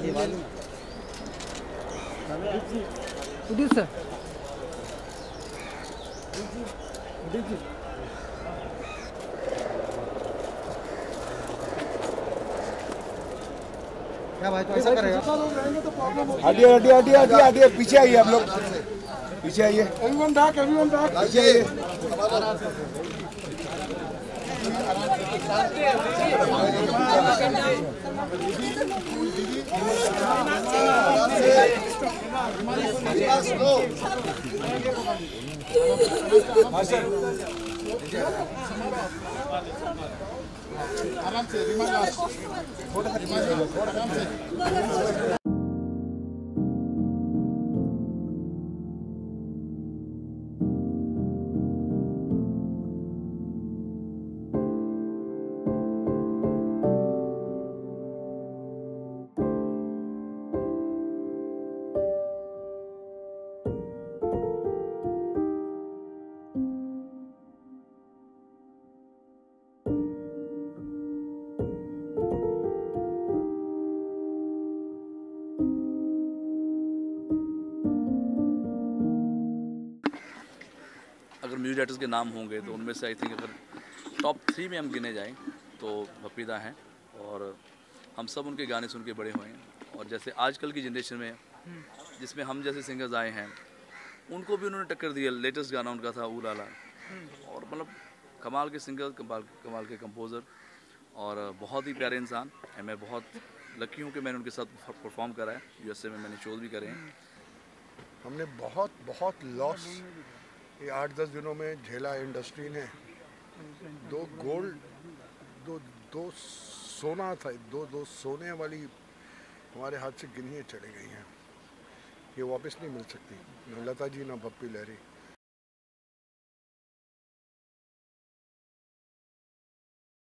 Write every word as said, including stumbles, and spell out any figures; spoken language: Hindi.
उदित सर क्या भाई तो ऐसा करेगा? हटिए हटिए हटिए हटिए हटिए पीछे आइए आप लोग, पीछे आइए, एवरीवन बैक एवरीवन बैक पीछे आइए। आराम से आराम से। अगर म्यूजिक डायरेक्टर्स के नाम होंगे तो उनमें से आई थिंक अगर टॉप थ्री में हम गिने जाएं तो भप्पीदा हैं, और हम सब उनके गाने सुन के बड़े हुए हैं। और जैसे आजकल की जनरेशन में जिसमें हम जैसे सिंगर्स आए हैं, उनको भी उन्होंने टक्कर दी है। लेटेस्ट गाना उनका था ऊ लाला, और मतलब कमाल के सिंगर, कमाल कमाल के कंपोज़र, और बहुत ही प्यारे इंसान। मैं बहुत लकी हूँ कि मैंने उनके साथ परफॉर्म करा है। यूएसए में मैंने शोज भी करे हैं। हमने बहुत बहुत लॉस ये आठ दस दिनों में झेला इंडस्ट्री ने। दो गोल्ड, दो दो सोना था, दो दो सोने वाली हमारे हाथ से गिनिए चली गई हैं। ये वापस नहीं मिल सकती, न लता जी ना पप्पी लहरी।